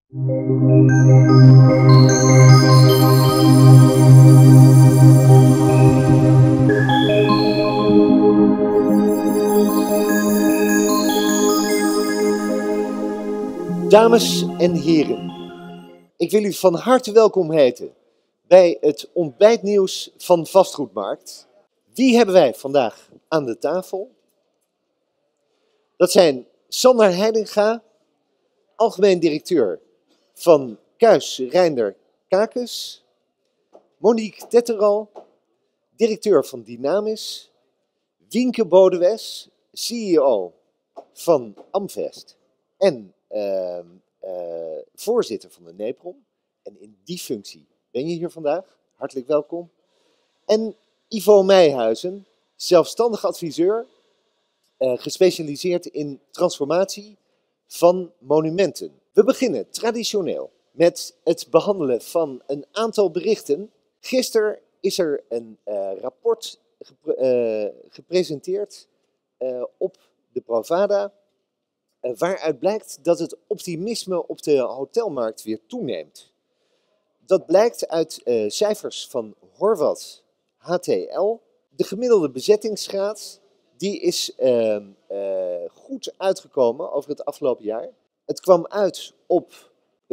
Dames en heren, ik wil u van harte welkom heten bij het ontbijtnieuws van Vastgoedmarkt. Wie hebben wij vandaag aan de tafel? Dat zijn Sander Heitinga, algemeen directeur van Kuijs Reinder Kakes, Monique Tetteral, directeur van Dynamis, Wienke Bodewes, CEO van Amvest en voorzitter van de NEPROM. En in die functie ben je hier vandaag. Hartelijk welkom. En Ivo Meijhuizen, zelfstandig adviseur, gespecialiseerd in transformatie van monumenten. We beginnen traditioneel met het behandelen van een aantal berichten. Gisteren is er een rapport gepresenteerd op de Provada, waaruit blijkt dat het optimisme op de hotelmarkt weer toeneemt. Dat blijkt uit cijfers van Horwath HTL. De gemiddelde bezettingsgraad die is goed uitgekomen over het afgelopen jaar. Het kwam uit op 67,8%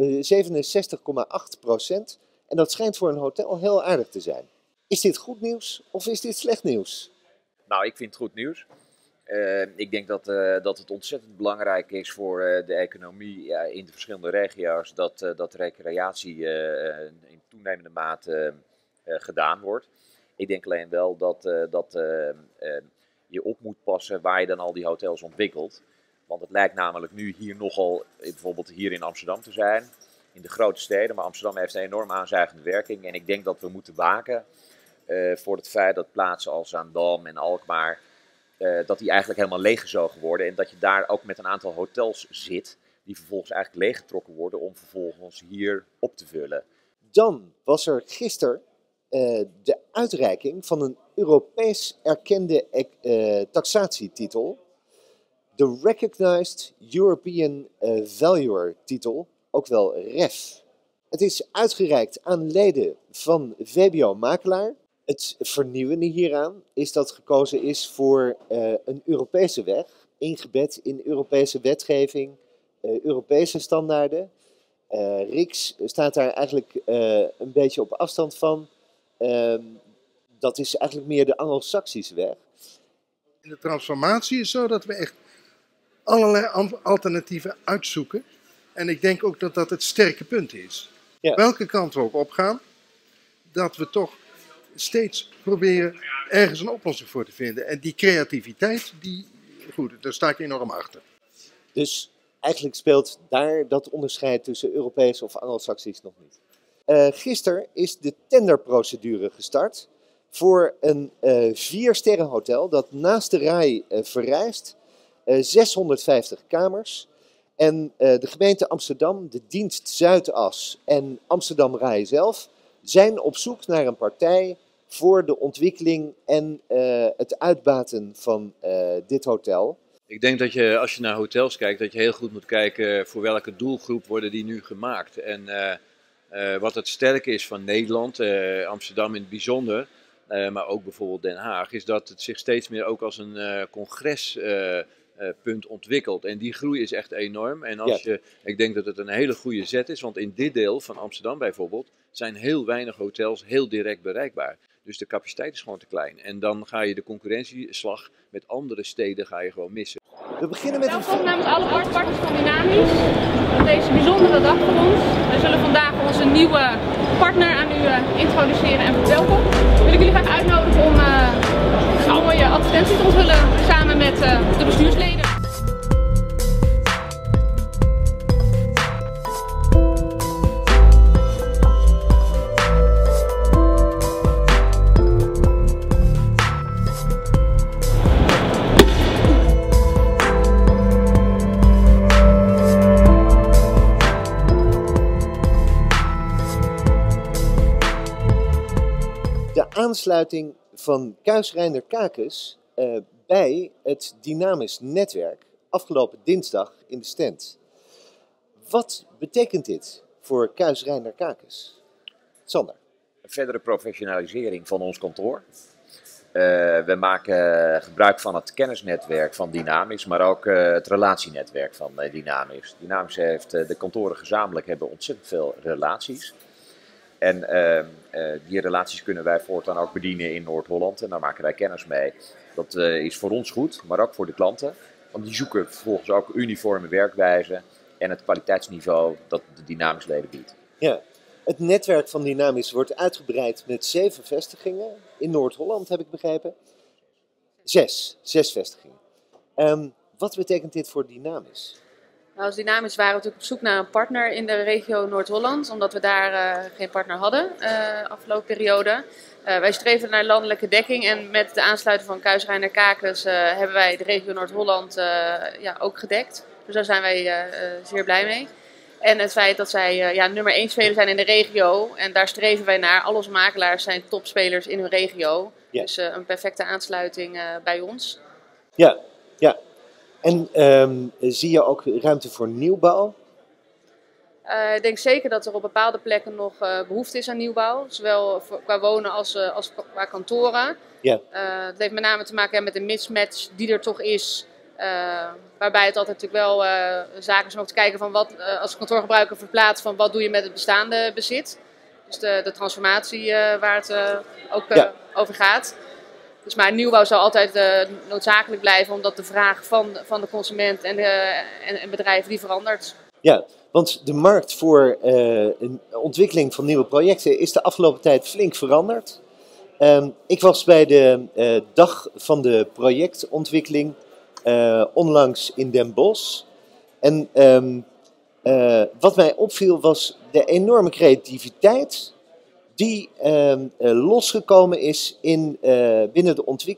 en dat schijnt voor een hotel heel aardig te zijn. Is dit goed nieuws of is dit slecht nieuws? Nou, ik vind het goed nieuws. Ik denk dat het ontzettend belangrijk is voor de economie in de verschillende regio's dat recreatie in toenemende mate gedaan wordt. Ik denk alleen wel dat je op moet passen waar je dan al die hotels ontwikkelt. Want het lijkt namelijk nu hier nogal, bijvoorbeeld hier in Amsterdam te zijn, in de grote steden. Maar Amsterdam heeft een enorm aanzuigende werking. En ik denk dat we moeten waken voor het feit dat plaatsen als Zaandam en Alkmaar, dat die eigenlijk helemaal leeggezogen worden. En dat je daar ook met een aantal hotels zit, die vervolgens eigenlijk leeggetrokken worden om vervolgens hier op te vullen. Dan was er gisteren de uitreiking van een Europees erkende taxatietitel. De Recognized European Valuer titel, ook wel REF. Het is uitgereikt aan leden van VBO Makelaar. Het vernieuwende hieraan is dat gekozen is voor een Europese weg, ingebed in Europese wetgeving, Europese standaarden. RIX staat daar eigenlijk een beetje op afstand van. Dat is eigenlijk meer de Anglo-Saxische weg. In de transformatie is zo dat we echt allerlei alternatieven uitzoeken. En ik denk ook dat dat het sterke punt is. Ja. Welke kant we ook opgaan, dat we toch steeds proberen ergens een oplossing voor te vinden. En die creativiteit, daar sta ik enorm achter. Dus eigenlijk speelt daar dat onderscheid tussen Europees of Anglo-Saxisch nog niet. Gisteren is de tenderprocedure gestart voor een 4-sterren hotel dat naast de RAI verrijst. 650 kamers. En de gemeente Amsterdam, de dienst Zuidas en Amsterdam RAI zelf zijn op zoek naar een partij voor de ontwikkeling en het uitbaten van dit hotel. Ik denk dat je, als je naar hotels kijkt, dat je heel goed moet kijken voor welke doelgroep worden die nu gemaakt. En wat het sterke is van Nederland, Amsterdam in het bijzonder, maar ook bijvoorbeeld Den Haag, is dat het zich steeds meer ook als een congrespunt ontwikkelt. En die groei is echt enorm. En ik denk dat het een hele goede zet is, want in dit deel van Amsterdam bijvoorbeeld zijn heel weinig hotels heel direct bereikbaar. Dus de capaciteit is gewoon te klein. En dan ga je de concurrentieslag met andere steden gewoon missen. We beginnen met Welkom namens alle partners van Dynamis op deze bijzondere dag voor ons. We zullen vandaag onze nieuwe partner aan u introduceren en verwelkomen. Wil ik jullie graag uitnodigen om een mooie advertentie te onthullen samen met de bestuursleden. aansluiting van Kuijs Reinder Kakes bij het Dynamis netwerk afgelopen dinsdag in de stand. Wat betekent dit voor Kuijs Reyner Kakes? Sander. Verdere professionalisering van ons kantoor. We maken gebruik van het kennisnetwerk van Dynamics, maar ook het relatienetwerk van Dynamics. Dynamics heeft de kantoren gezamenlijk hebben ontzettend veel relaties. En die relaties kunnen wij voortaan ook bedienen in Noord-Holland en daar maken wij kennis mee. Dat is voor ons goed, maar ook voor de klanten. Want die zoeken vervolgens ook uniforme werkwijze en het kwaliteitsniveau dat de Dynamics leden biedt. Ja. Het netwerk van Dynamics wordt uitgebreid met 7 vestigingen. In Noord-Holland heb ik begrepen. 6 vestigingen. Wat betekent dit voor Dynamics? Nou, als Dynamics waren we natuurlijk op zoek naar een partner in de regio Noord-Holland, omdat we daar geen partner hadden afgelopen periode. Wij streven naar landelijke dekking en met de aansluiting van Kuijs Reyner Kakes hebben wij de regio Noord-Holland ook gedekt. Dus daar zijn wij zeer blij mee. En het feit dat zij nummer 1 speler zijn in de regio en daar streven wij naar. Al onze makelaars zijn topspelers in hun regio. Ja. Dus een perfecte aansluiting bij ons. Ja, ja. En zie je ook ruimte voor nieuwbouw? Ik denk zeker dat er op bepaalde plekken nog behoefte is aan nieuwbouw. Zowel qua wonen als qua kantoren. Ja. Het heeft met name te maken met de mismatch die er toch is. Waarbij het altijd natuurlijk wel zaken is om ook te kijken van wat als kantoorgebruiker verplaatst van wat doe je met het bestaande bezit. Dus de transformatie waar het ook over gaat. Dus maar nieuwbouw zal altijd noodzakelijk blijven omdat de vraag van de consument en bedrijven die verandert. Ja, want de markt voor een ontwikkeling van nieuwe projecten is de afgelopen tijd flink veranderd. Ik was bij de dag van de projectontwikkeling onlangs in Den Bosch. En wat mij opviel was de enorme creativiteit die losgekomen is binnen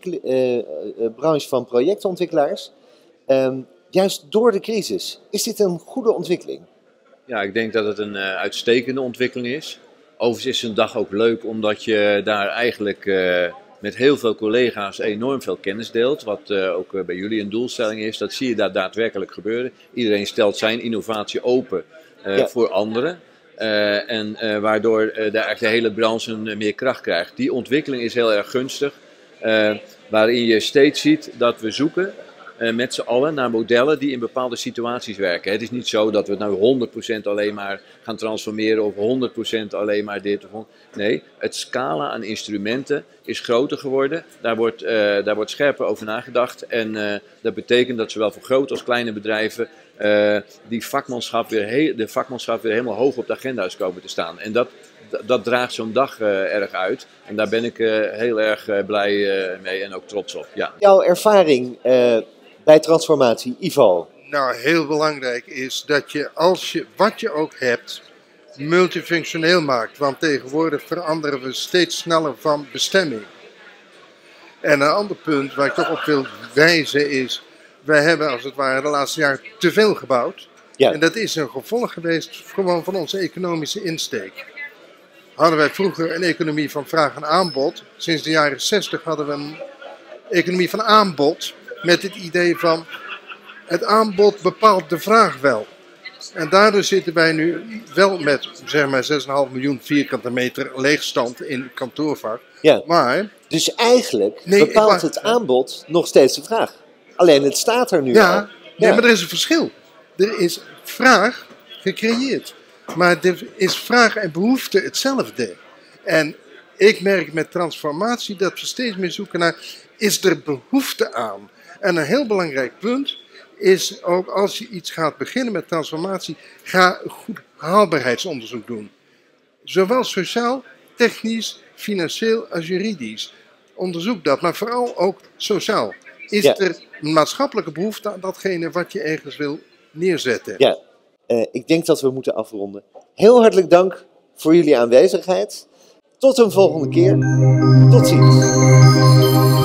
de branche van projectontwikkelaars. Juist door de crisis. Is dit een goede ontwikkeling? Ja, ik denk dat het een uitstekende ontwikkeling is. Overigens is een dag ook leuk omdat je daar eigenlijk met heel veel collega's enorm veel kennis deelt. Wat ook bij jullie een doelstelling is. Dat zie je daar daadwerkelijk gebeuren. Iedereen stelt zijn innovatie open voor anderen. Waardoor de hele branche meer kracht krijgt. Die ontwikkeling is heel erg gunstig. Waarin je steeds ziet dat we zoeken met z'n allen naar modellen die in bepaalde situaties werken. Het is niet zo dat we nou 100% alleen maar gaan transformeren of 100% alleen maar dit. Nee, het scala aan instrumenten is groter geworden. Daar wordt scherper over nagedacht. En dat betekent dat zowel voor grote als kleine bedrijven de vakmanschap weer helemaal hoog op de agenda is komen te staan. En dat draagt zo'n dag erg uit. En daar ben ik heel erg blij mee en ook trots op. Ja. Jouw ervaring bij transformatie, Ivo? Nou, heel belangrijk is dat je, wat je ook hebt, multifunctioneel maakt. Want tegenwoordig veranderen we steeds sneller van bestemming. En een ander punt waar ik toch op wil wijzen is, wij hebben als het ware de laatste jaren te veel gebouwd. Ja. En dat is een gevolg geweest gewoon van onze economische insteek. Hadden wij vroeger een economie van vraag en aanbod. Sinds de jaren 60 hadden we een economie van aanbod. Met het idee van het aanbod bepaalt de vraag wel. En daardoor zitten wij nu wel met zeg maar 6,5 miljoen vierkante meter leegstand in kantoorvak. Ja. Maar, dus eigenlijk bepaalt het aanbod nog steeds de vraag. Alleen het staat er nu al. Ja, maar er is een verschil. Er is vraag gecreëerd. Maar er is vraag en behoefte hetzelfde. En ik merk met transformatie dat we steeds meer zoeken naar, is er behoefte aan? En een heel belangrijk punt is ook als je iets gaat beginnen met transformatie, ga goed haalbaarheidsonderzoek doen. Zowel sociaal, technisch, financieel als juridisch. Onderzoek dat, maar vooral ook sociaal. Is er een maatschappelijke behoefte aan datgene wat je ergens wil neerzetten? Ja, ik denk dat we moeten afronden. Heel hartelijk dank voor jullie aanwezigheid. Tot een volgende keer. Tot ziens.